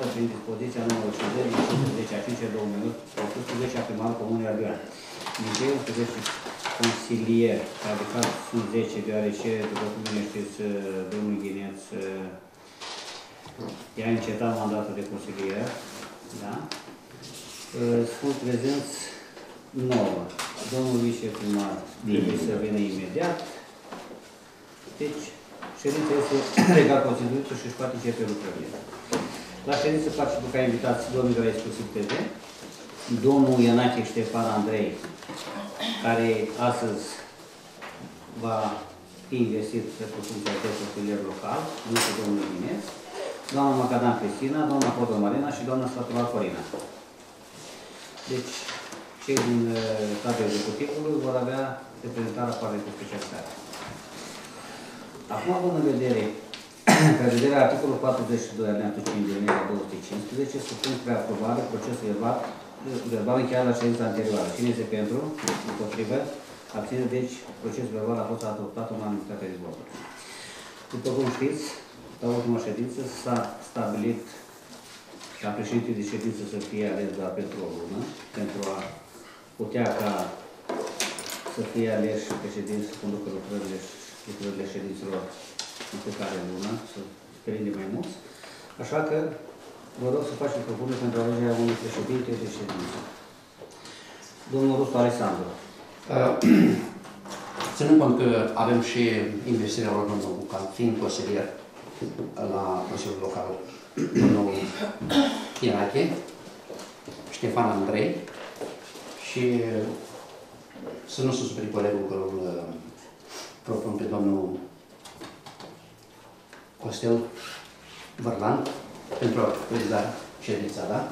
adoptată prin dispoziția numărul 50 din 15 a 5 2008 a primarul Comunei Ardeoan. Din cei 11 consilieri, adică sunt 10, deoarece, după cum bine știți, domnul Ghineț i-a încetat mandatul de consilier, da? Sunt prezenți 9. Domnul viceprimar trebuie să vină imediat. Deci, ședința este legal constituită și își poate începe lucrările. La ședință participă ca invitați domnul de la exclusiv TV, domnul Ionache Ștefan Andrei, care astăzi va fi investit pentru funcția de consilier local, nu cu domnul Ghineț, doamna Macadam Cristina, doamna Hodor Marina și doamna Sfatular Corina. Deci, cei din cadrul executivului vor avea reprezentarea Parlamentului Specialitate. Acum, având în vedere că vederea articolul 42 alineatul 5 din legea 215, supun spre aprobare procesul verbal încheiat la ședința anterioară. Cine este pentru? Împotrivă? Abține, deci procesul verbal a fost adoptat în unanimitate de voturi. După cum știți, la ultima ședință s-a stabilit ca președinte de ședință să fie ales doar pentru o lună, pentru a putea ca să fie ales și președinte să conducă lucrările ședințelor în fiecare lună, să prinde mai mulți. Așa că vă rog să facem propuneri pentru alegerea unui președinte de ședință. Domnul Rusu Alexandru. Ținând cont că avem și investirea lor domnul Bucan, fiind consilier la Consiliul Local, domnul Ionache, Ștefan Andrei, și să nu se superi colegul că îl propun pe domnul Costel Vărlan pentru a preza ședința, da?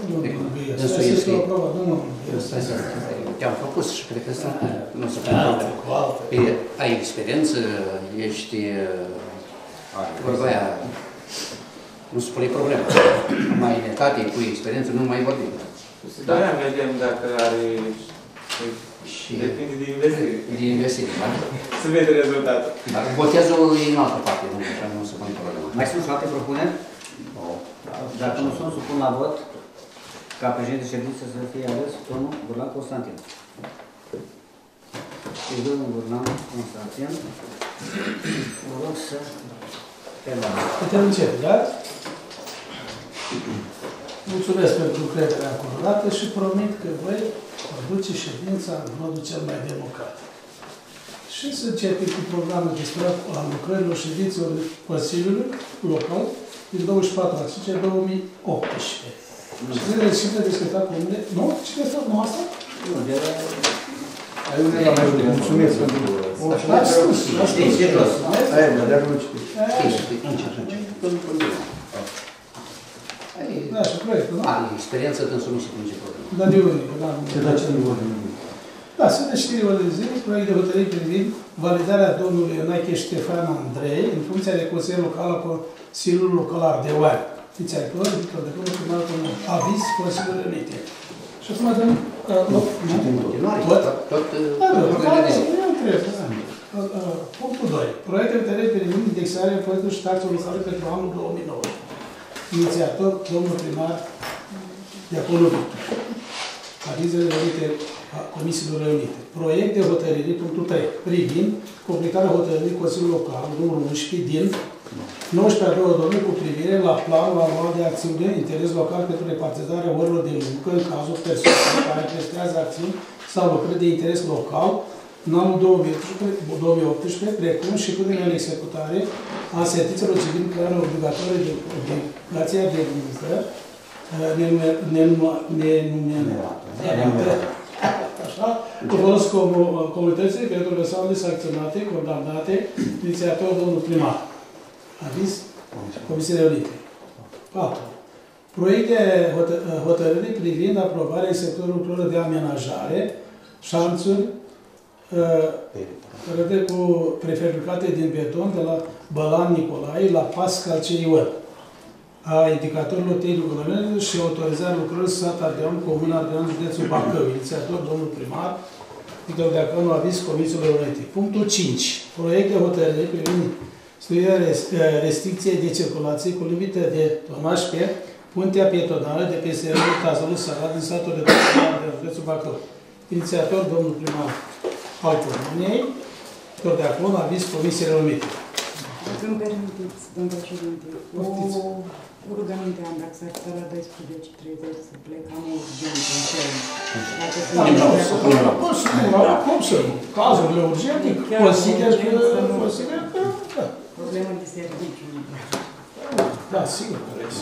Te-am propus și cred că ăsta nu se poate. Ai experiență, ești vorba aia, nu se pune problemă. Mai netate, cu experiență, nu mai vorbim. Da, vedem dacă are... Depinde de investire. De investire, da? Să vede rezultatul. Dar botezul e în altă parte, nu se pune problema. Mai sunt și alte propuneri? Dacă nu sunt, supun la vot ca președinte de ședință să fie ales domnul Burlan Constantin. Și domnul Burlan Constantin, vă rog să terminăm. Putem începe, da? Mulțumesc pentru crederea acordată și promit că voi conduce ședința în modul cel mai democratic. Și să începem cu programul despre lucrărilor ședințelor Consiliului Local din 24 a 5 2018. Și să reținem de discutat cu mine. Nu? Cine este? Nu asta? Nu, de la... Ai unele la mai multe. Mulțumesc pentru... L-am spus. Știți, de jos. Aia, dar de-aia nu citim. Da, și proiectul, nu? Are experiență, dânsul nu se pune problemă. Dar de unde? Da, sunt de știri de zi, proiect de hotărâri privind validarea domnului Ionache Ștefan Andrei în funcția de consilier local la Consiliul Local Ardeoan. Fiți acolo, Victor de Cună, primarul comunal. Aviz Consiliului Unite. Și acum dăm loc. Tot ordinea de zi. Punctul 2. Proiect de hotărâri privind indexarea impozitelor și taxelor locale pentru anul 2009. Inițiator, domnul primar Diaconu Victor. Avizele reunite a Comisiilor Reunite. Proiect de hotărâri, punctul 3, privind completarea hotărârii Consiliului Local, numărul 11, din 19/2/2000 cu privire la planul anual de acțiuni de interes local pentru repartizarea orilor de muncă în cazul persoanelor care prestează acțiuni sau lucrări de interes local în anul 2018, precum și punerea în executare a sentințelor civil care obligatorii de obligația de muncă nenumerată. Așa, cu folos comunității pentru persoanele sancționate, condamnate, inițiator domnul primar. Aviz Comisiile Unite. 4. Proiect de hotărâre privind aprobarea sectorului lucrurilor de amenajare, șanțuri, cu prefabricate din beton de la Bălan Nicolae la Pascal Ceiuăr, a indicatorilor tehnico-economice și autorizarea lucrărilor sat Ardeoan, Comuna Ardeoan, județul Bacău. Inițiator, domnul primar, Victor Deaconu, aviz Comisiilor Unite. Punctul 5. Proiect de hotărâre privind studiarea restricției de circulație cu limită de tonaj pe puntea pietonală de pe SRL Cazălu Sărat din satul de Tăcălare de județul Bacău. Inițiator, domnul primar al Comunei, tot de acolo, aviz comisiile numite. Dacă îmi permiteți, domn președinte, o rugăminte am, dacă s-ar putea la 12:30 să plec, am o urgență în cel. Cum să nu? Cazurile urgente, consider că... Da. Problemă de serviciu. Da, sigur.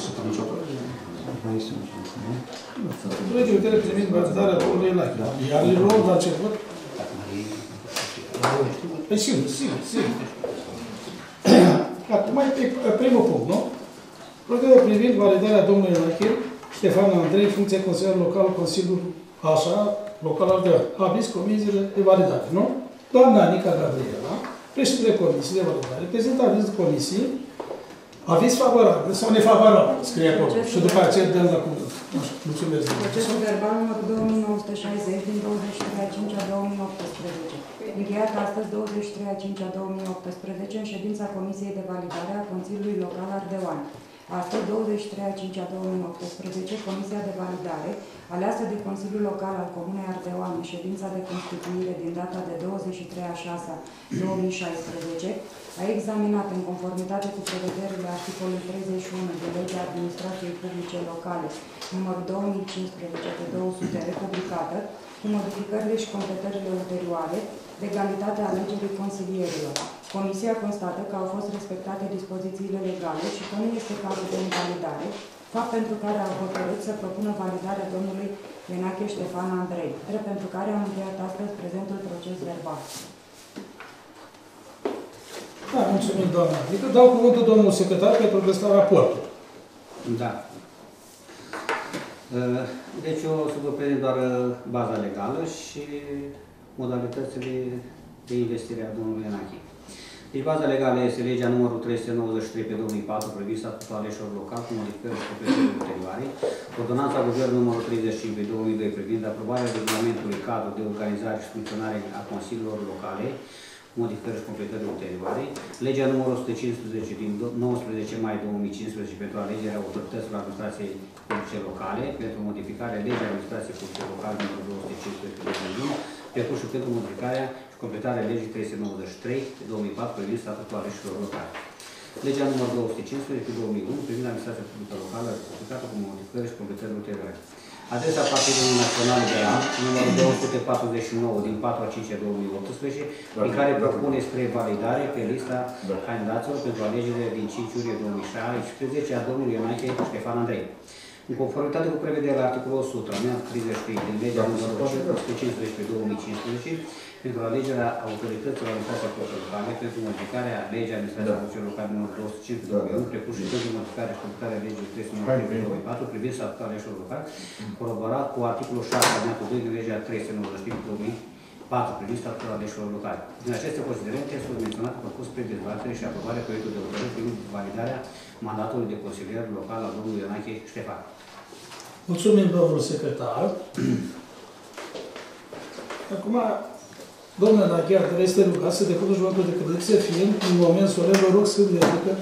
Legea uite privind bazarea domnului Enache. Iar le luăm la început? Păi sigur. Acum mai pe primul punct, nu? Procedura privind validarea domnului Enache, Ștefan Andrei, funcția consilier local, Consiliul Local Ardeal. Aviz comisiile de validare, nu? Doamna Anica Gabriela, președintele comisiei de validare, prezintă aviz de comisie, aviz favorabil sau nefavorabil, scrie acolo. Și după aceea dăm la cuvânt. Mulțumesc. Procesul verbal numărul 2960 din 23/5/2018. Încheiat astăzi 23/5/2018 în ședința Comisiei de Validare a Consiliului Local Ardeoan. Astăzi, 23/5/2018, Comisia de Validare, aleasă de Consiliul Local al Comunei Ardeoan în ședința de constituire din data de 23/6/2016, a examinat în conformitate cu prevederile articolului 31 de Legea Administrației Publice Locale, numărul 2015/200, republicată, cu modificările și completările ulterioare, legalitatea alegerii consilierilor. Comisia constată că au fost respectate dispozițiile legale și că nu este cazul de invalidare, fapt pentru care a hotărât să propună validarea domnului Enache Ștefan Andrei, drept pentru care am încheiat astăzi prezentul proces verbal. Da, mulțumim, doamna. Adică dau cuvântul domnul secretar pentru prestarea raportului. Da. Deci eu o să vă prezint doar baza legală și modalitățile de investire a domnului Enache. Deci baza legală este legea numărul 393/2004 privind statutul aleșilor locali cu modificări și completări ulterioare, ordonanța Guvernului numărul 35/2002 privind aprobarea regulamentului cadru de organizare și funcționare a consiliilor locale, modificări și completări ulterioare, legea numărul 115 din 19 mai 2015 pentru alegerea autorităților administrației publice locale, pentru modificarea legii administrației publice locale numărul 215/2001, precum și pentru modificarea și completarea legii 393/2004 privind statutul aleșilor locale. Legea numărul 215/2001 privind administrația publică locală, aplicată cu modificări și completări ulterioare. Adresa Partidului Național de A, numărul 249 din 4/5/2018, prin care propune spre validare pe lista candidaților pentru alegerile din 5 iulie 2016 a domnului Enache Ștefan Andrei. În conformitate cu prevederea articolul 100, alineatul 33 din legea numărul 115/2015, pentru alegerea autorităților administrației publice locale, pentru modificarea legii administrației publice locale numărul 205/2001, precum și pentru modificarea și completarea legii 393/2004 privind statutul aleșilor locali, colaborat cu articolul 7 alineatul 2 din legea 393/2004 privind statutul aleșilor locali. Din aceste considerente sunt menționate propus spre dezbatere și aprobare proiectul de hotărâre privind validarea mandatului de consilier local al domnului Enache Ștefan. Mulțumim, domnul secretar. Acum, domnul Enache, este rugat să depună jurământul de credință, fiind în moment solemn, vă rog să le ridică.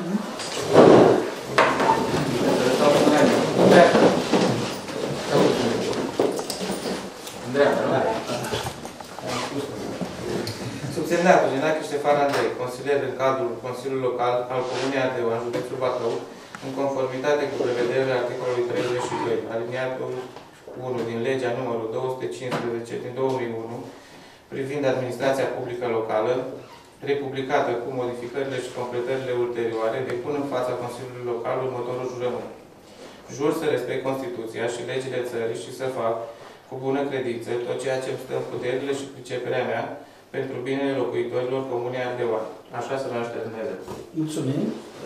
Subsemnatul Enache Ștefan Andrei, consilier în cadrul Consiliului Local al Comunei Ardeoan, județul Bacău, în conformitate cu prevederile articolului 32, aliniatul 1 din legea numărul 215 din 2001, privind administrația publică locală, republicată cu modificările și completările ulterioare, depun în fața Consiliului Local următorul jurământ. Jur să respect Constituția și legile țării și să fac cu bună credință tot ceea ce îmi stă în puterile și priceperea mea pentru binele locuitorilor Comunei Ardeoan. Așa să mă ajute Dumnezeu. Mulțumim.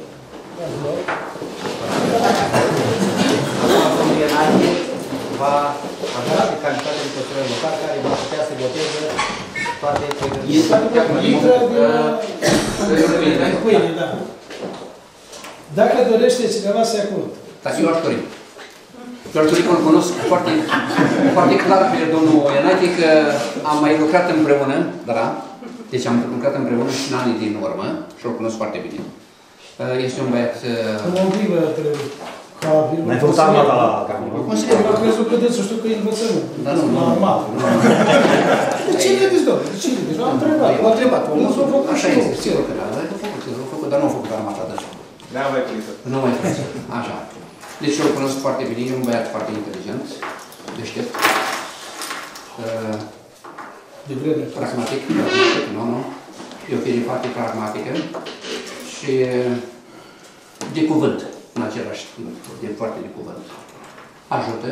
Domnul Enache va avea și calitate de consilier local care va putea să voteze toate pâine, da. Dacă dorește cineva să ia cuvânt. Dar eu aș dori. Eu aș dori că îl cunosc foarte clar pe domnul Enache, că am mai lucrat împreună, da? Deci am lucrat împreună și în anii din urmă și îl cunosc foarte bine. Este un băiat... N-ai făcut armata la... Consilierul, am crezut că dânsul știu că e învățământ. Dar nu, normal. De ce vedeți, doamne? De ce vedeți? Am întrebat. M-a întrebat. Nu s-a făcut Așa și eu. este, sigur că da. L-a făcut, dar nu a făcut armata deja. Ne-am mai prins. Nu mai trebuie. Așa. Deci eu îl cunosc foarte bine, e un băiat foarte inteligent, deștept, De vreme. pragmatic, nu. E o fire foarte pragmatică și de cuvânt în același timp, e foarte de cuvânt. Ajută,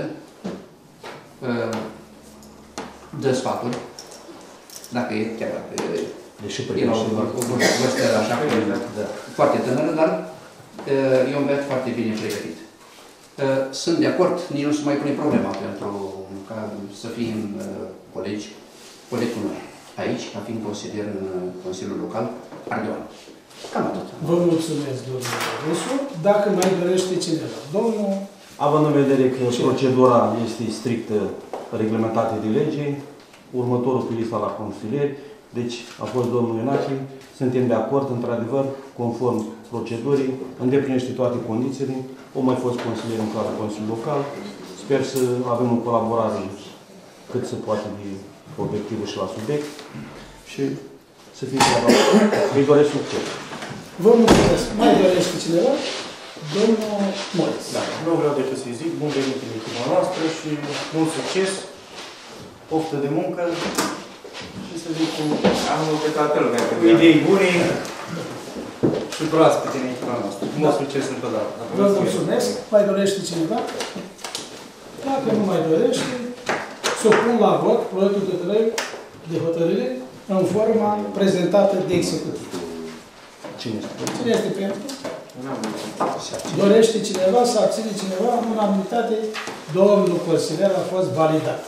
dă sfaturi, dacă e, chiar dacă Deși e la o vârstă așa foarte tânără, dar e un băiat foarte bine pregătit. Sunt de acord, nici nu se mai pune problema pentru ca să fim colegi, colegul meu aici, ca fiind consilier în Consiliul Local, Ardeoan. Cam atât. Vă mulțumesc, domnule Rusu. Dacă mai dorește cineva. Domnul... Având în vedere că procedura este strict reglementată de lege, următorul pe lista la consilieri, deci a fost domnul Ionache, suntem de acord, într-adevăr, conform procedurii, îndeplinește toate condițiile, o mai fost consilier în cadrul Consiliului Local, sper să avem o colaborare cât se poate de obiectivă și la subiect și să fim treaba. Îi doresc succes. Vă mulțumesc. Mai dorește cineva? Domnul Moritz. Da, nu vreau decât să-i zic bun venit în echipa noastră și mult succes, poftă de muncă și să zic cu Anul pe toată lumea. idei bune și proaspete în echipa noastră. Mult succes încă o dată. Vă mulțumesc. Mai dorește cineva? Dacă nu mai dorește, să o pun la vot proiectul de hotărâre în forma prezentată de executiv. Cine este? Cine este pentru? Dorește cineva să abține cineva? În unanimitate, domnul consilier a fost validat.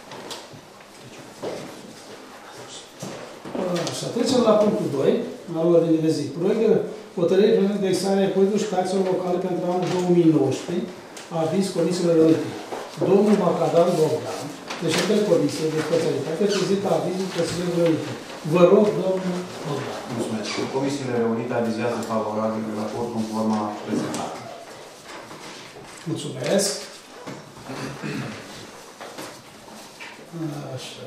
Așa, trecem la punctul 2, la ordine de zi. Proiect de hotărâre privind indexarea impozitelor și taxelor locale pentru anul 2019, aviz Comisiilor Unite. Domnul Macadam Bogdan, președintele Comisiei de Specialitate, prezintă avizul Consiliului Unite. Vă rog, domnul Bogdan. Mulțumesc. Comisiile reunite avizează favorabil raportul în forma prezentată. Mulțumesc. Așa.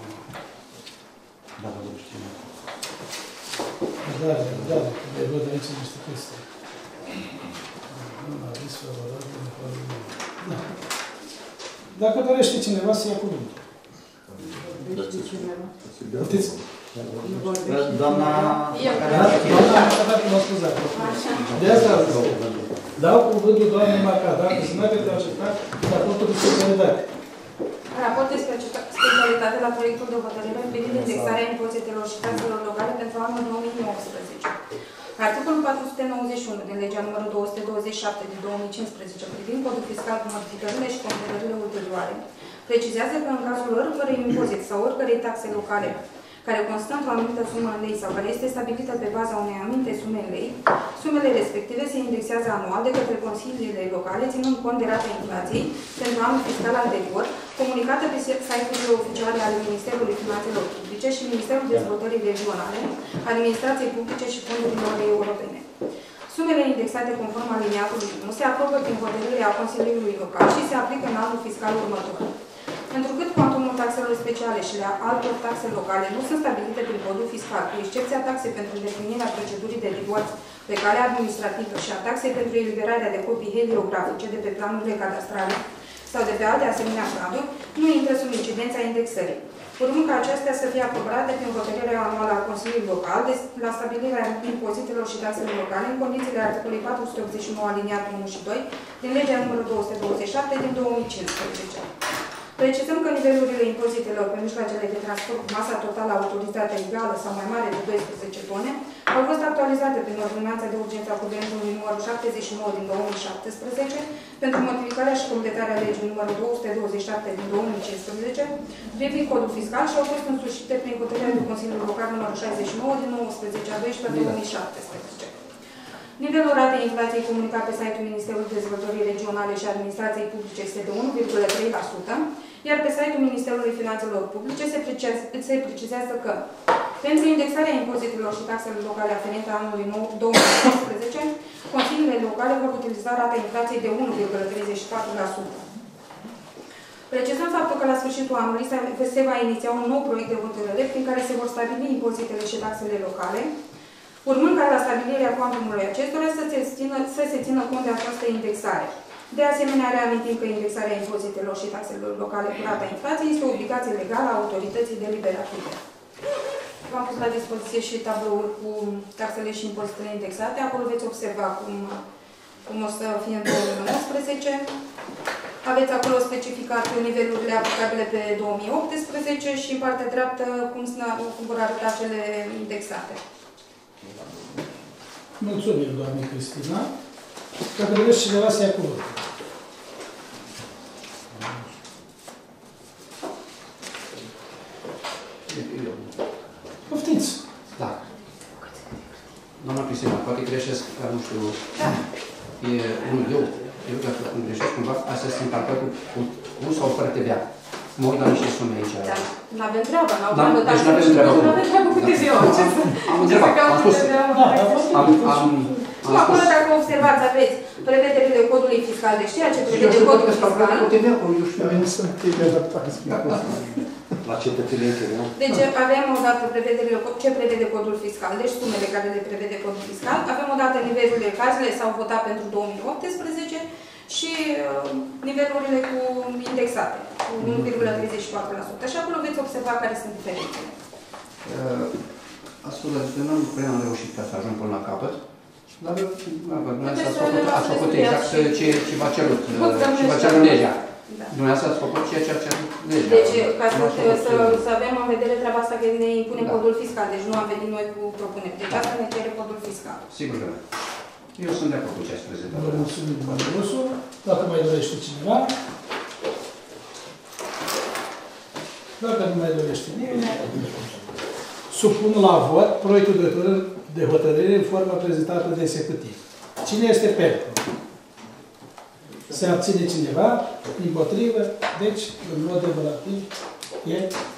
Dacă dorește cineva. Da, le văd aici niște chestii. Aviz favorabil în forma. Da. Dacă dorește cineva să ia cuvântul. Puteți? Doamna... Doamna Macadac, mă scuzați. De asta dau cuvântul doamnei Macadac, că să nu aveți de acceptat raportul de specialitate. Raport de specialitate la proiectul de hotărâre privind indexarea impozitelor și taxelor locale pentru anul 2019. Articolul 491 din legea numărul 227 din 2015 privind codul fiscal cu modificările și completările ulterioare precizează că în cazul oricărui impozit sau oricărei taxe locale care constă într-o anumită sumă în lei sau care este stabilită pe baza unei anumite sume în lei, sumele respective se indexează anual de către consiliile locale, ținând cont de rata inflației pentru anul fiscal anterior, comunicată pe site-urile oficiale ale Ministerului Finanțelor Publice și Ministerul Dezvoltării Regionale, Administrației Publice și Fondurilor Europene. Sumele indexate conform aliniatului 1 se aprobă prin hotărârea Consiliului Local și se aplică în anul fiscal următor. Întrucât cuantumul taxelor speciale și le altor taxe locale nu sunt stabilite prin codul fiscal, cu excepția taxei pentru îndeplinirea procedurii de divorț pe cale administrativă și a taxei pentru eliberarea de copii heliografice de pe planurile cadastrale sau de pe alte asemenea planuri, nu intră sub incidența indexării. Urmând ca acestea să fie aprobate prin hotărârea anuală a Consiliului Local la stabilirea impozitelor și taxelor locale în condițiile articolului 489 aliniatul 1 și 2 din legea numărul 227 din 2015. Precizăm că nivelurile impozitelor pe mijloacele de transport cu masa totală autorizată egală sau mai mare de 12 tone au fost actualizate prin ordonanța de urgență a Guvernului numărul 79 din 2017 pentru modificarea și completarea legii numărul 227 din 2015 privind codul fiscal și au fost însușite prin hotărârea de Consiliul Local numărul 69 din 19 a 12 2017. Nivelul ratei inflației comunicat pe site-ul Ministerului Dezvoltării Regionale și Administrației Publice este de 1,3%, iar pe site-ul Ministerului Finanțelor Publice se precizează că pentru indexarea impozitelor și taxelor locale aferente anului 2019, consiliile locale vor utiliza rata inflației de 1,34%. Precizăm faptul că la sfârșitul anului se va iniția un nou proiect de hotărâre prin care se vor stabili impozitele și taxele locale, urmând ca la stabilirea cuantumului acestora să se țină cont de această indexare. De asemenea, reamintim că indexarea impozitelor și taxelor locale cu rata inflației este o obligație legală a autorității deliberative. V-am pus la dispoziție și tablouri cu taxele și impozitele indexate. Acolo veți observa cum o să fie în 2019. Aveți acolo specificat nivelurile aplicabile pe 2018 și în partea dreaptă cum vor arăta cele indexate. Mulțumim, doamne Cristina. Dacă vreți cineva să ia cuvântul. Poftiți! Da. Doamna Cristina, poate greșesc, dar nu știu, eu dacă îmi greșesc cumva, astea sunt calculate cu sau fără TVA. Mă uit la niște sume aici. Da, nu avem treabă, nu avem treabă. Deci nu avem treabă. Nu avem treabă cu TVA. Am întrebat, am spus. Nu, acolo dacă observați, aveți prevederile codului fiscal, deci ceea ce prevede codul fiscal. La cetățenii, nu? Deci avem odată prevederile, ce prevede codul fiscal, deci sumele care le prevede codul fiscal, avem odată nivelurile care s-au votat pentru 2018 și nivelurile cu indexate, cu 1,34%. Și acolo veți observa care sunt diferențele. Astfel, nu prea am reușit ca să ajung până la capăt, dar ați făcut exact ce v-a cerut, ce v-a cerut legea. Dumneavoastră ați făcut ceea ce a cerut legea. Deci, ca să avem în vedere treaba asta că ne impune codul fiscal, deci nu am venit noi cu propuneri. Deci asta ne cere codul fiscal. Sigur că da. Eu sunt de acord cu ce ați prezentat. Vă mulțumim, domnul Rusu. Dacă mai dorește cineva. Dacă nu mai dorește nimeni, supun la vot proiectul de hotărâre în forma prezentată de executiv. Cine este pentru? Se abține cineva? Împotrivă? Deci, în mod devolativ, e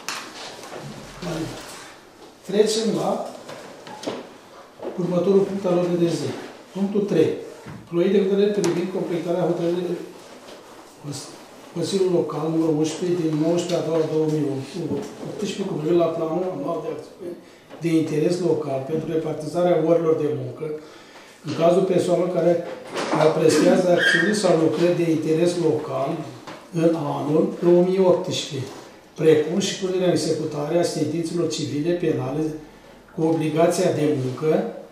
validat. Trecem la următorul punct al ordinii de zi. Punctul 3. Proiect de hotărâre privind completarea hotărârii Consiliul Local numărul 11 din 19/2018 cu privire la planul anual de acțiune de interes local pentru repartizarea orilor de muncă în cazul persoanelor care prestează acțiuni sau lucrări de interes local în anul 2018, precum și punerea în executare a sentințelor civile penale cu obligația de muncă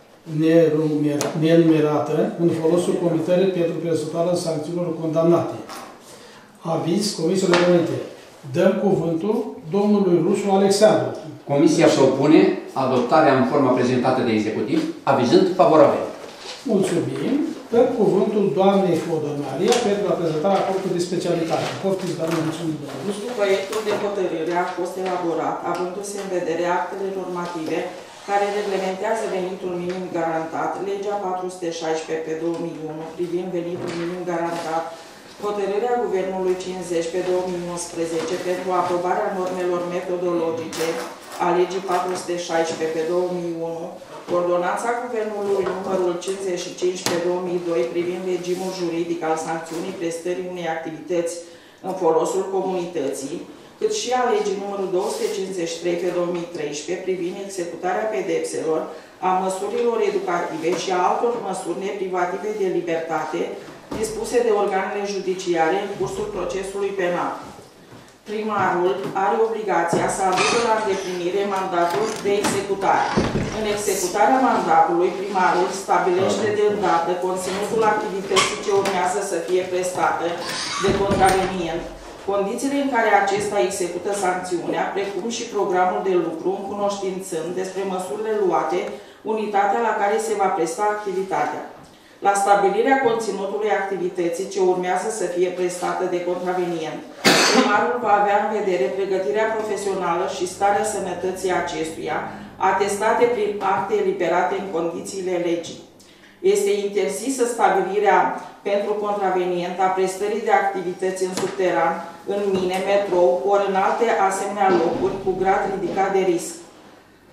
nenumerată în folosul comitării pentru presuptarea sancțiunilor condamnate. Aviz Comisiei Reglemente. Dăm cuvântul domnului Rusu Alexandru. Comisia propune adoptarea în forma prezentată de executiv, avizând favorabil. Mulțumim. Dăm cuvântul doamnei Fodor Maria pentru a prezenta raportul de specialitate. Poftiți, doamne, mulțumim, domnul Rusu. Proiectul de hotărâre a fost elaborat avându-se în vedere actele normative care reglementează venitul minim garantat, legea 416 pe 2001 privind venitul minim garantat, hotărârea Guvernului 50 pe 2011 pentru aprobarea normelor metodologice a legii 416 pe 2001, ordonanța Guvernului numărul 55 pe 2002 privind regimul juridic al sancțiunii prestării unei activități în folosul comunității, cât și a legii numărul 253 pe 2013 privind executarea pedepselor, a măsurilor educative și a altor măsuri neprivative de libertate dispuse de organele judiciare în cursul procesului penal. Primarul are obligația să aducă la îndeplinire mandatul de executare. În executarea mandatului, primarul stabilește de îndată conținutul activității ce urmează să fie prestată de contravenient, condițiile în care acesta execută sancțiunea, precum și programul de lucru, încunoștințând despre măsurile luate, unitatea la care se va presta activitatea. La stabilirea conținutului activității ce urmează să fie prestată de contravenient, primarul va avea în vedere pregătirea profesională și starea sănătății acestuia, atestate prin acte eliberate în condițiile legii. Este interzisă stabilirea pentru contravenient a prestării de activități în subteran, în mine, metrou, ori în alte asemenea locuri cu grad ridicat de risc.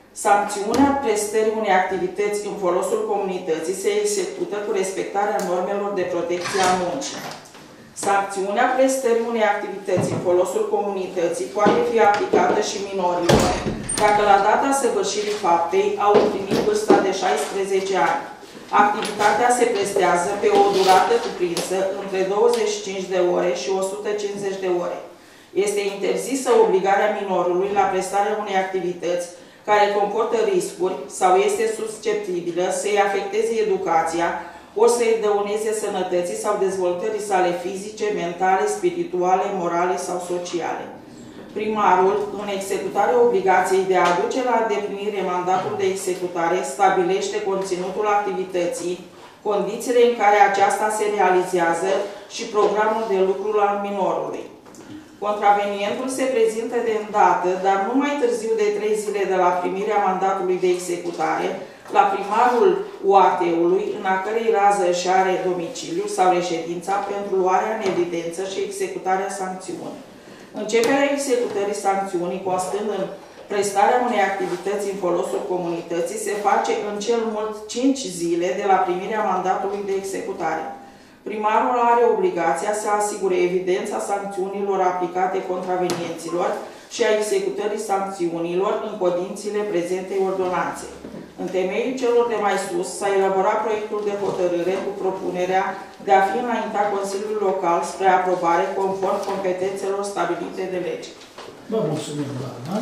Sancțiunea prestării unei activități în folosul comunității se execută cu respectarea normelor de protecție a muncii. Sancțiunea prestării unei activități în folosul comunității poate fi aplicată și minorilor dacă la data săvârșirii faptei au împlinit vârsta de 16 ani. Activitatea se prestează pe o durată cuprinsă între 25 de ore și 150 de ore. Este interzisă obligarea minorului la prestarea unei activități care comportă riscuri sau este susceptibilă să-i afecteze educația, ori să-i dăuneze sănătății sau dezvoltării sale fizice, mentale, spirituale, morale sau sociale. Primarul, în executarea obligației de a aduce la îndeplinire mandatul de executare, stabilește conținutul activității, condițiile în care aceasta se realizează și programul de lucru al minorului. Contravenientul se prezintă de îndată, dar nu mai târziu de 3 zile de la primirea mandatului de executare, la primarul UAT-ului, în a cărei rază își are domiciliu sau reședința pentru luarea în evidență și executarea sancțiunii. Începerea executării sancțiunii, constând în prestarea unei activități în folosul comunității, se face în cel mult 5 zile de la primirea mandatului de executare. Primarul are obligația să asigure evidența sancțiunilor aplicate contravenienților și a executării sancțiunilor în condițiile prezentei ordonanțe. În temeiul celor de mai sus, s-a elaborat proiectul de hotărâre cu propunerea de a fi înaintat Consiliul Local spre aprobare conform competențelor stabilite de lege. Vă mulțumim, doamna.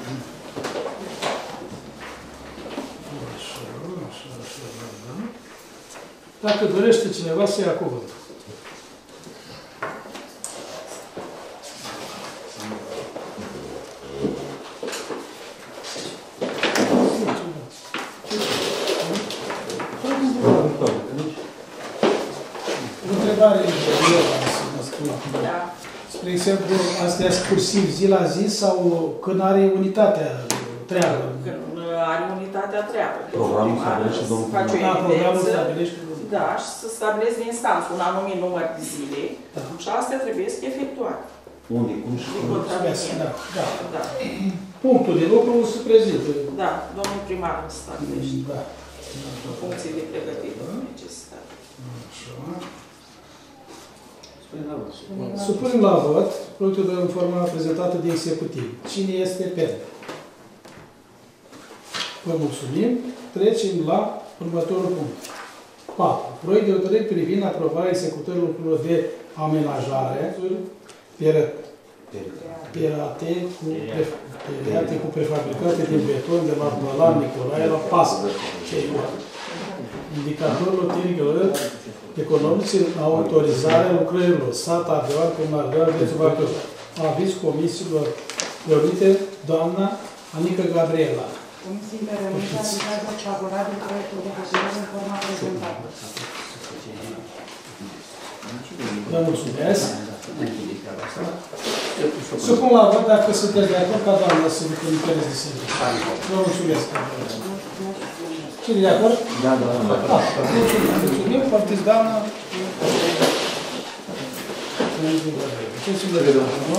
Dacă dorește cineva să ia cuvântul. Întrebare spre exemplu, astea cursiv zi la zi sau când are unitatea treabă? Când are unitatea treabă. Programul stabilește domnul primar. Programul stabilește. Da, și să stabilesc din instanță un anumit număr de zile și astea trebuie să efectuate. Unde? Cum și cum? Da. Punctul de lucru se prezintă. Da, domnul primar îl stabilește. Da. În funcție de pregătire necesitate. Supunem la vot proiectul de informare prezentată de executiv. Cine este pentru? Vă mulțumim. Trecem la următorul punct. 4. Proiect de hotărâre privind aprobarea executării lucrurilor de amenajare perate cu prefabricate din beton de la Bălan Nicolae la Pască. Indicatorul tehnică economice în autorizarea lucrărilor. Sat Ardeal, Comunal, Județul Bacău. Aviz comisiilor reunite, doamna Anica Gabriela. Comisiile reunite avizează favorabil proiectul de hotărâre în forma prezentată. Vă mulțumesc. Supun la vot dacă sunteți de acord ca doamna să vă interes de serviciu. Vă mulțumesc. Cine de acord? Da. Mulțumim, poftiți, doamna. Ce se vede, nu?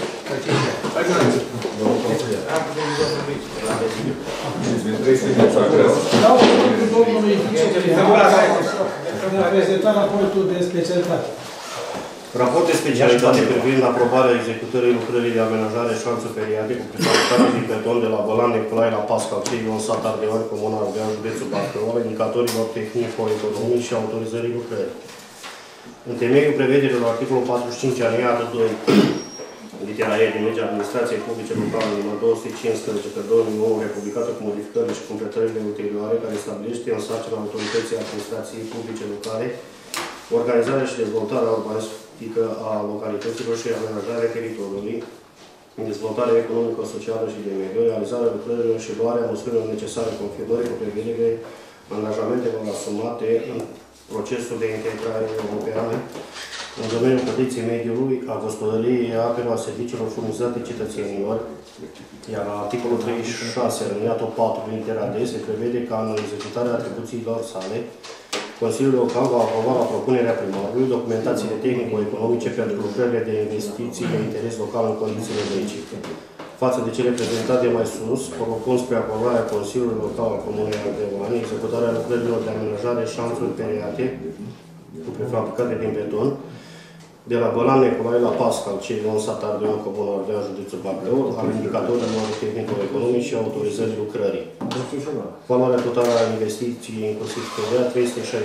Dau cuvântul domnului vicepremar de a prezenta raportul de specialitate. Raport de specialitate privind aprobarea executării lucrării de amenajare șanță feriate cu prefabricare din beton de la Bălan Nicolae la Pasca, Ceion, Sat Ardeal, Comuna Ardeal, Județul Bacău, indicatorilor tehnico-economici și autorizării lucrării. În temeiul prevederilor articolul 45 alineatul 2 litera E din legea administrației publice locale numărul 215 pe 2009, republicată cu modificările și completările ulterioare, care stabilește în sarcina autorității administrației publice locale organizarea și dezvoltarea urbanistică a localităților și amenajarea teritoriului, dezvoltarea economică, socială și de mediu, realizarea lucrărilor și luarea măsurilor necesare confirmării cu prevederile angajamentelor asumate în procesul de integrare europeană în domeniul protecției mediului, a gospodăriei, a apelor, a serviciilor furnizate cetățenilor, iar la articolul 36, alineatul 4, litera D, se prevede ca în executarea atribuțiilor sale, Consiliul Local va aproba la propunerea primarului documentațiile tehnico-economice pentru lucrările de investiții de interes local în condițiile licite. față de cele prezentate mai sus, propun spre aprobarea Consiliului Local al Comunei Ardevani executarea lucrărilor de amenajare șanțuri periate cu prefabricate din beton de la Bălan Nicolae la Pascal, cei din sat Ardeon, Comuna Ardeon, județul Bacău, al indicatorilor tehnico-economici și autorizării lucrării. Valoarea totală a investiției, inclusiv TVA, 366.199,71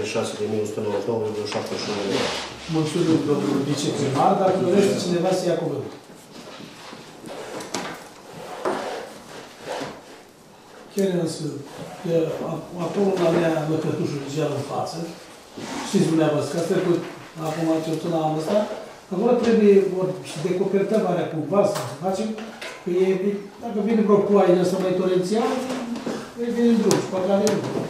lei. Mulțumim, domnul viceprimar. Dacă dorește cineva să ia cuvântul. Chiar însă, acolo la mea lăcătușul geal în față, știți dumneavoastră că a trecut acum ceva anul ăsta, acolo trebuie și decopertăvarea cumva să facem, că e, dacă vine vreo ploaie în ăsta mai torențial, vine în drum și poate avea în drum.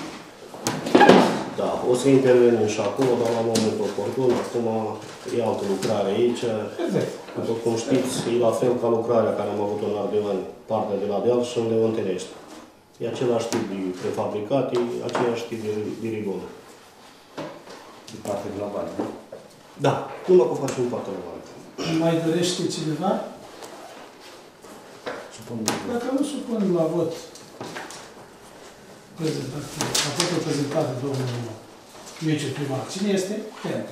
Da, o să intervenim și acolo, dar la momentul oportun. Acum e altă lucrare aici. Perfect. După cum știți, e la fel ca lucrarea care am avut-o în Ardeoni, partea de la deal și în Leontănești. E același tip de prefabricat, e același tip de rigol. De partea de la bani, nu? Da, numai că facem partea la bani. Mai dorește cineva? Dacă nu supun la vot raportul prezentat de domnul viceprimar, cine este? Pentru.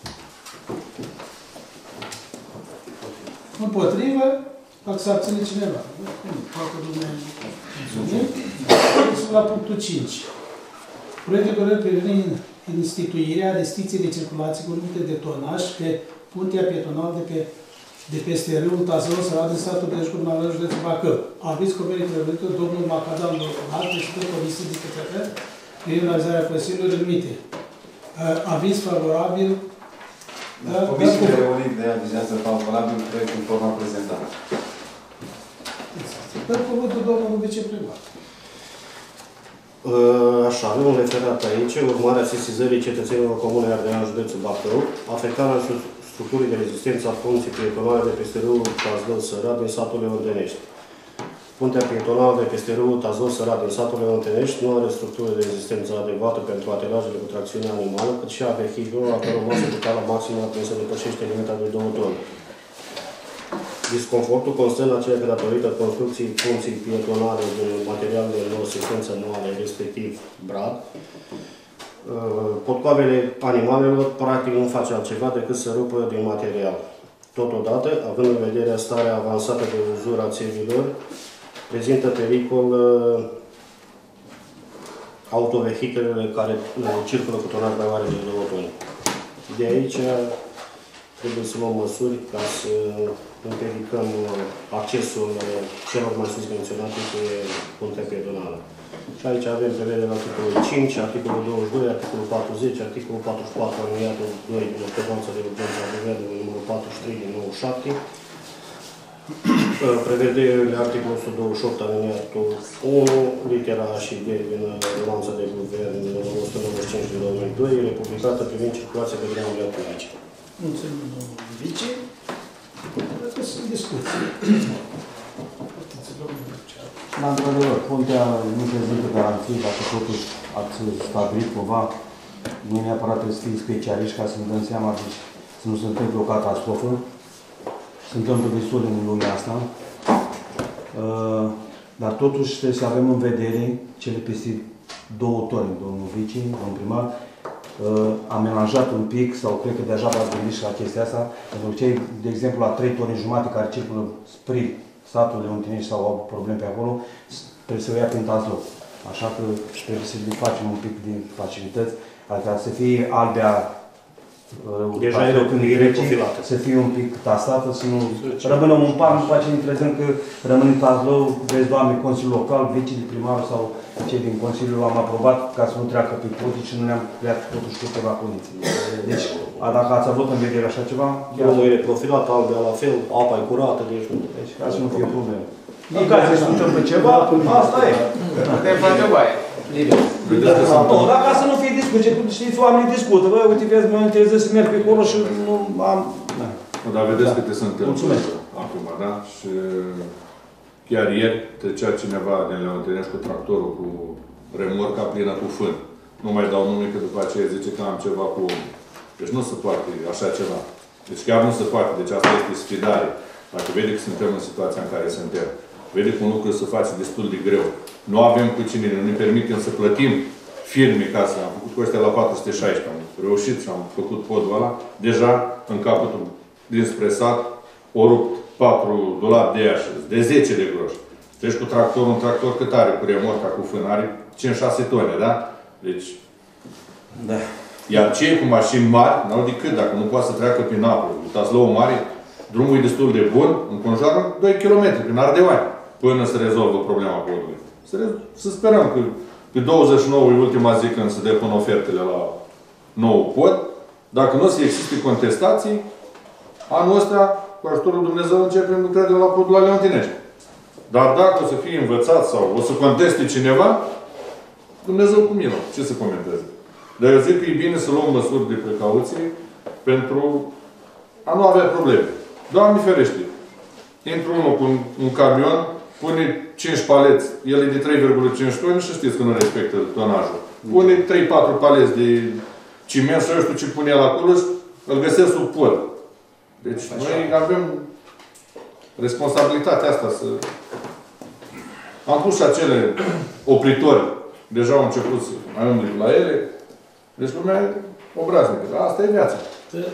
Împotrivă, dacă se abține cineva. Toată lumea mulțumim. La punctul 5. Proiect de hotărâre privind instituirea restricției de circulație cu limite de tonaj pe puntea pietonală de peste râul Tazău, sărat din satul de Jucurnalar, județul Bacău. Aviz convenit privitor domnul Macadam Locunar, președintele Comisiei de Către prin realizarea Consiliului Remite. Aviz favorabil. Comisiile reunite avizează favorabil proiectul în forma prezentată. Dăm cuvântul domnului viceprimar. Așa, avem un referat aici, urmarea sesizării cetățenilor Comunei Ardean, județul Bacău, afectarea structurii de rezistență a funcției pietonale de peste râul Tazlău Sărat din satul Leontănești. Puntea pietonală de peste râul Tazlău Sărat din satul Leontănești nu are structură de rezistență adecvată pentru aterajele cu tracțiune animală, cât și a vehiculului a căror masă totală maximă aprinsă depășește limita de 2 tone. Disconfortul constă în aceea că datorită construcției funcției pietonale din material de nouă sequență moale, respectiv brad, potcoavele animalelor practic nu face altceva decât să rupă din material. Totodată, având în vedere starea avansată de uzură a țevilor, prezintă pericol autovehiculele care circulă cu tonaj mai mare de 2 tone. De aici trebuie să luăm măsuri ca să împiedicăm accesul celor mai sus menționate pe puntea pietonală. Și aici avem prevedere la articolul 5, articolul 22, articolul 40, articolul 44, aliniatul 2 din ordonanța de urgență a Guvernului numărul 43 din 97, prevederile articolul 128, aliniatul 1, litera A și B din ordonanța de Guvern numărul 195 din 2002, republicată privind circulația pe drenurile publice. Mulțumim, domnul vice. Cred că sunt discuții. Dar, într-adevăr, puntea nu prezintă garanții, dacă totuși ați stabilit cumva, nu neapărat trebuie să fie specialiști ca să ne dăm seama să nu se întâmple o catastrofă. Se întâmplă destul în lumea asta. Dar totuși trebuie să avem în vedere cele peste 2 tone, domnul vice, domnul primar, amenajat un pic, sau cred că deja v-ați gândit și la chestia asta, pentru cei, de exemplu, la 3 tone jumate care circulă spre satul Leontănești sau au probleme pe acolo, trebuie să o ia prin Tazlău. Așa că trebuie să le facem un pic din facilități, adică să fie albea deja e reprofilată. Să fie un pic tasată, să nu rămânem un par, după aceea ne trezăm că rămân în Tazlău, vezi, Doamne, Consiliul Local, vecii de primar sau cei din Consiliul am aprobat ca să nu treacă pe podii și nu ne-am creat totuși câteva condiții. Deci, dacă ați avut în vedere așa ceva... Drumul e reprofilat, albea la fel, apa e curată, deci nu. Deci, ca să nu fie probleme. În caz să se întâmplă ceva, asta e. Putem face o baie. Dacă să nu fie discuție, știți, oamenii discută. Băi, uite, vezi, mă interesează să merg pe acolo și nu am... Dar vedeți câte se întâmplă. Mulțumesc. Acum, da? Și chiar ieri trecea cineva din Leontănești cu tractorul, cu remorca plină cu fân. Nu mai dau nume, că după aceea zice că am ceva cu omul. Deci nu se poate așa ceva. Deci chiar nu se poate. Deci asta este sfidare. Dacă vede că suntem în situația în care suntem, vede că un lucru se face destul de greu, nu avem cu cine, nu ne permitem să plătim firme ca să am făcut cu ăștia la 416, am reușit și am făcut podul ăla, deja în capătul dinspre sat o rupt 4 dolari de iași, de 10 de groși. Treci cu tractorul, un tractor cât are cu remorca, cu fânare? 5-6 tone, da? Deci... Da. Iar cei cu mașini mari, n-au decât, dacă nu poate să treacă prin apă. Uitați la o mare, drumul e destul de bun, înconjoară 2 km prin Ardeoani, până se rezolvă problema podului. Să sperăm că pe 29 e ultima zi când se depun ofertele la nou pod. Dacă nu o să existe contestații, anul ăsta, cu ajutorul Dumnezeu, începem lucrările la podul la Leontinești. Dar dacă o să fie învățat sau o să conteste cineva, Dumnezeu cu milă. Ce să comenteze? Dar eu zic că e bine să luăm măsuri de precauție pentru a nu avea probleme. Doamne ferește! Intru unul cu un camion, pune 5 paleți, el e de 3,5 tone și știți că nu respectă tonajul. Pune 3-4 paleți de ciment și eu știu ce pune el acolo și îl găsesc sub pod. Deci noi avem responsabilitatea asta să... Am pus și acele opritori. Deja au început să mai umbli la ele. Deci lumea e obraznică. Dar asta e viața.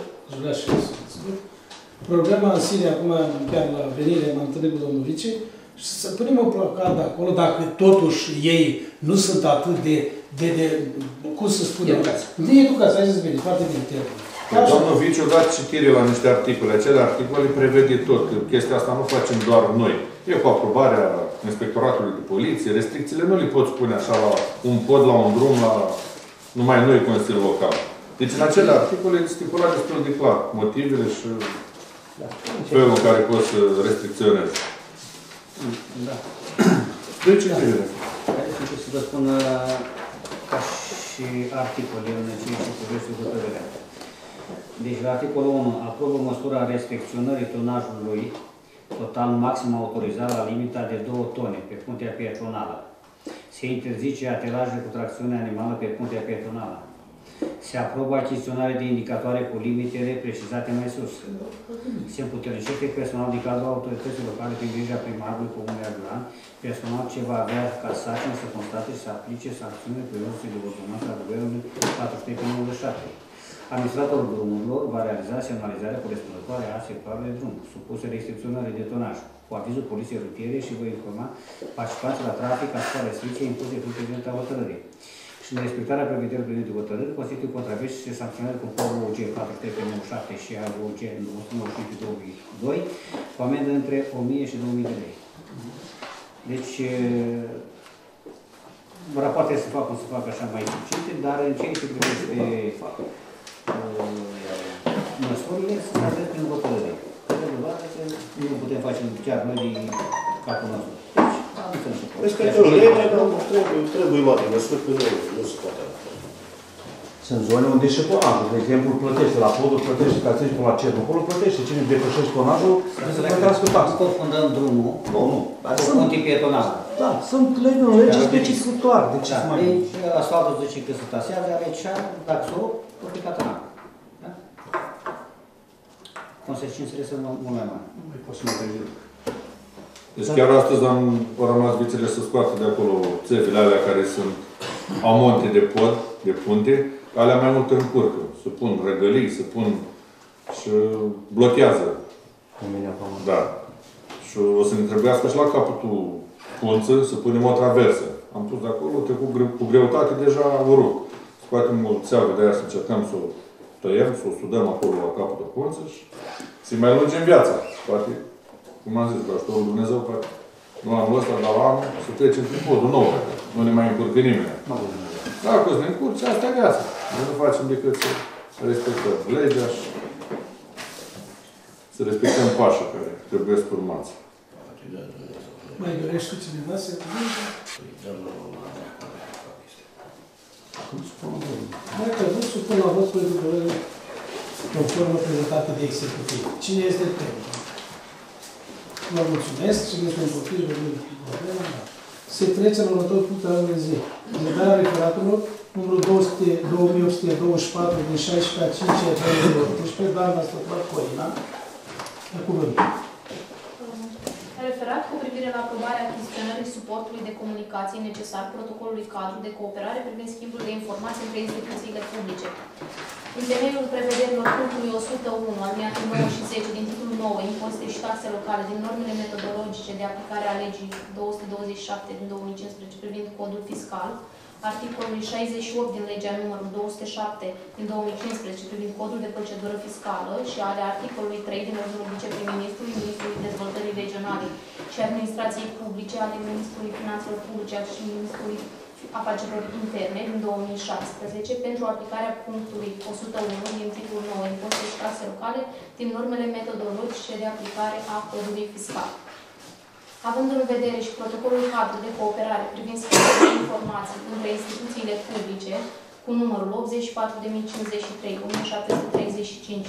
Problema în sine, acum, chiar la venire, m-am întâlnit cu domnul Vice, și să punem o placadă acolo, dacă totuși ei nu sunt atât de cum să spunem? De educație, hai să-ți vede, foarte bine termenul. Domnul Viciu a dat citire la niște articole. Acele articole prevede tot. Că chestia asta nu facem doar noi. E cu aprobarea Inspectoratului de Poliție. Restricțiile nu le poți pune așa la un pod, la un drum, la numai noi, Consiliul Local. Deci în acele articole stipula destul de clar motivele și felul în care poți să restricționezi. Da. De ce citire? Haideți să vă spun ca și articole în ceea ce privește hotărârea. Deci, la articolul 1, aprobă măsura restricționării tonajului total maxim autorizat la limita de 2 tone pe puntea pietonală. Se interzice aterajul cu tracțiune animală pe puntea pietonală. Se aprobă achiziționarea de indicatoare cu limitele precizate mai sus. Se împuternicește personal de cadrul autorității locale prin grija primarului Comunei Ardeoani, personal ce va avea ca sarcină să constate și să aplice sancțiunile prevăzute de ordonanța Guvernului 497. Administratorul drumurilor va realiza semnalizarea corespunzătoare a sectoarelor de drum, supuse restricționării de tonaj, cu avizul Poliției Rutiere și va informa participanții la trafic asupra restricției impuse prin prezentarea hotărârii. Și în respectarea prevederilor privind de hotărâri, constituie contravenție și se sancționează conform OG 497 și OG 195/2002, cu amendă între 1000 și 2000 de lei. Deci, rapoartele se fac cum se fac așa mai succinte, dar în ceea ce privește măsurile se fac prin hotărâre. Nu putem face chiar noi din capul nostru. Deci, am înțeles. Respectăm legea, dar trebuie luate măsuri, că nu se poate. Sunt zone unde și tonajul, de exemplu, plătește la podul, plătește ca să zici până la cerul, acolo plătește. Cine depășește tonajul, trebuie să plătească taxă. Nu confundăm drumul cu puntii pietonale. Da, sunt legi în lege specific clar. Deci, asfaltul zice că se tasează, aici, dacă s-o, aplicat în apă. Consecințele sunt mult mai mari. Nu mai poți să mă trezim. Deci chiar astăzi am rămas vițele să scoată de acolo țevile alea care sunt amonte de pod, de punte, alea mai mult încurcă. Se pun răgălii, se pun și blochează. Da. Și o să ne trebuiască și la capătul punță să punem o traversă. Am pus de acolo, trecut cu greutate, deja o rup. Scoatem o țeavă de aia să încercăm să o tăiem, să o sudăm acolo la capătul punță și să-i mai lungim viața. Poate, cum am zis, cu ajutorul Dumnezeu, poate nu anul ăsta, dar la anul, să trecem prin podul nou. Nu ne mai încurcă nimeni. Dacă o să ne încurce, asta e viața. Noi nu facem decât să respectăm legea și să respectăm pașii care trebuie să urmați. Mai dorește cineva să cuvinte? Dacă nu supun la vot proiectul conform prezentată de executiv. Cine este pentru? Vă mulțumesc. Cine este împotrivă? Se trece la următorul punct al ordinii de zi. Prezentarea referatului numărul 2824 din 16 a 5 a 2018, doamna Stăpâna Corina, la cuvântul. privire la aprobarea achiziționării suportului de comunicații necesar protocolului cadru de cooperare privind schimbul de informații între instituțiile publice. În temeiul prevederilor punctului 101, alineatul 9 și 10 din titlul 9, impozite și taxe locale, din normele metodologice de aplicare a legii 227 din 2015 privind codul fiscal, articolului 68 din legea numărul 207 din 2015 privind codul de procedură fiscală și ale articolului 3 din ordinul viceprim-ministrului, ministrului dezvoltării regionale și administrației publice, ale ministrului finanțelor publice și ministrului afacerilor interne din 2017 pentru aplicarea punctului 101 din titlul 9 impozite și taxe locale din normele metodologice de aplicare a codului fiscal. Având în vedere și protocolul cadru de cooperare privind schimbul de informații între instituțiile publice cu numărul 84.053, 1735,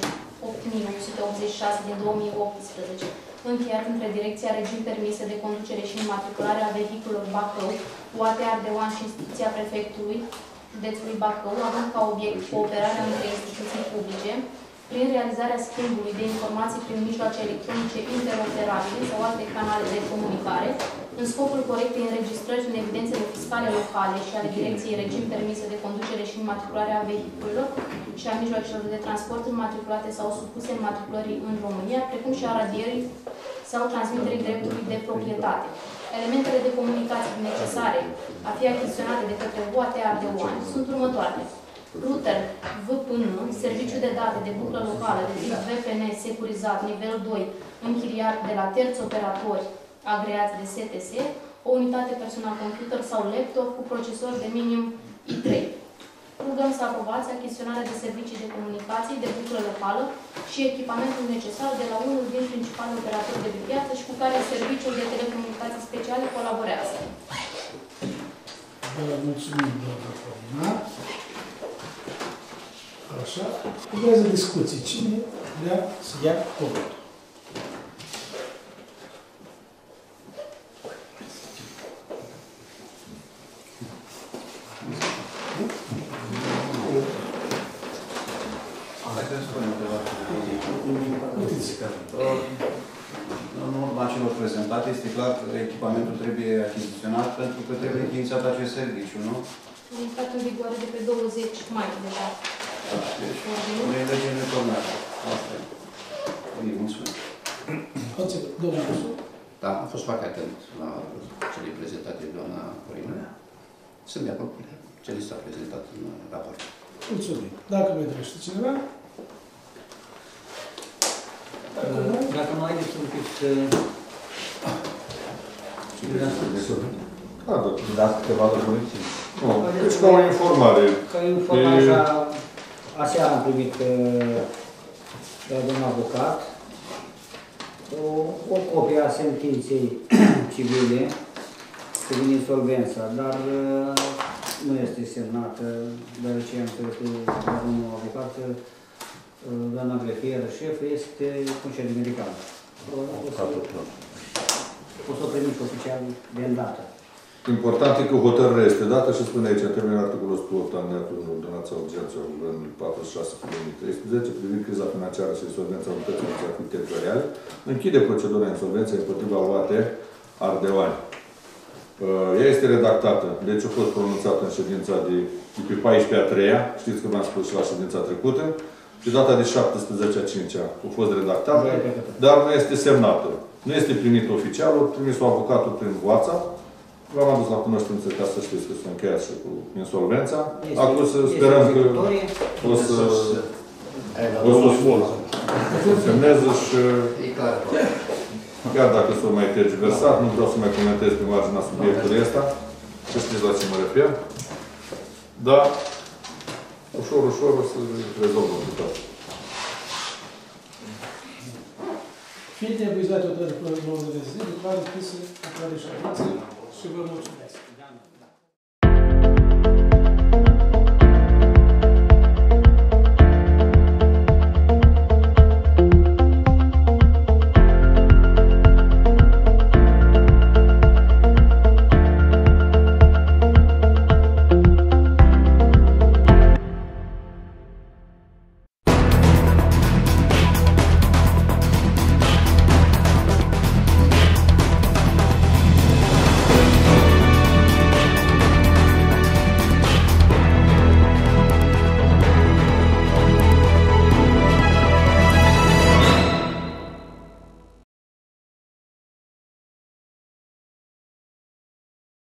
8.886 din 2018, încheiat între Direcția Regim Permise de Conducere și Înmatriculare a Vehiculelor Bacău, UAT Ardeoan și Instituția Prefectului Județului Bacău, având ca obiect cooperarea între instituții publice, prin realizarea schimbului de informații prin mijloace electronice interoperabile sau alte canale de comunicare, în scopul corectei înregistrări în evidențele fiscale locale și ale Direcției Regim Permise de Conducere și Înmatriculare a Vehiculelor și a mijloacelor de transport înmatriculate sau supuse înmatriculării în România, precum și a radierii sau transmiterii dreptului de proprietate. Elementele de comunicații necesare a fi achiziționate de către UAT Ardeoan sunt următoarele. Router VPN, serviciu de date de buclă locală de tip VPN securizat nivel 2, închiriat de la terți operatori agreați de STS, o unitate personal computer sau laptop cu procesor de minim i3. Rugăm să aprobați achiziționarea de servicii de comunicații de buclă locală și echipamentul necesar de la unul din principalii operatori de pe piață și cu care serviciul de telecomunicații speciale colaborează. Vă mulțumim, doamna Paulina. Așa, urmează discuții. Cine vrea să ia cuvântul? În urma celor prezentate, este clar că echipamentul trebuie achiziționat pentru că trebuie inițiat acest serviciu, nu? A intrat în vigoare de pe 20 mai deja. Deci, nu e lege returnată. Asta e. Bine, mulțumesc. Da, am fost foarte atent la cele prezentate de doamna Corina. Sunt de acord cu cele s-a prezentat în raport. Mulțumim. Dacă mai dorește cineva? Dacă nu haideți un pic să... Dați câteva lămuriri. Deci ca o informare. Ca o informare, așa, aseară am primit de la domnul avocat o copie a sentinței civile privind insolvența, dar nu este semnată, deoarece am spus la domnul avocat, doamna grefieră, șef, este concediu medical. O să o primiți oficial de îndată. Important e că hotărârea este dată și spune aici, în termenul articolul 108 alineatul 1, ordonația urgență a Guvernului 46/2013, privind criza financiară și insolvența unității administrative teritoriale, închide procedura insolvenței împotriva UAT Ardeoani. Ea este redactată, deci a fost pronunțată în ședința de pe 14/3, știți că v-am spus și la ședința trecută, și data de 17/5 a fost redactată, dar nu este semnată. Nu este primit oficial, a trimis-o avocatul prin WhatsApp. V-am adus la cunoștință ca să știți că s-a încheiat și cu insolvența. Acum să sperăm că o să semneze și chiar dacă s-a mai tergiversat, nu vreau să mai comentez pe marginea subiectului ăsta. Să știți la ce mă refer. Dar ușor, ușor o să rezolvăm cu toate. Fiind epuizate toate lucrurile de zi, declară închisă acea ședință și vă mulțumesc.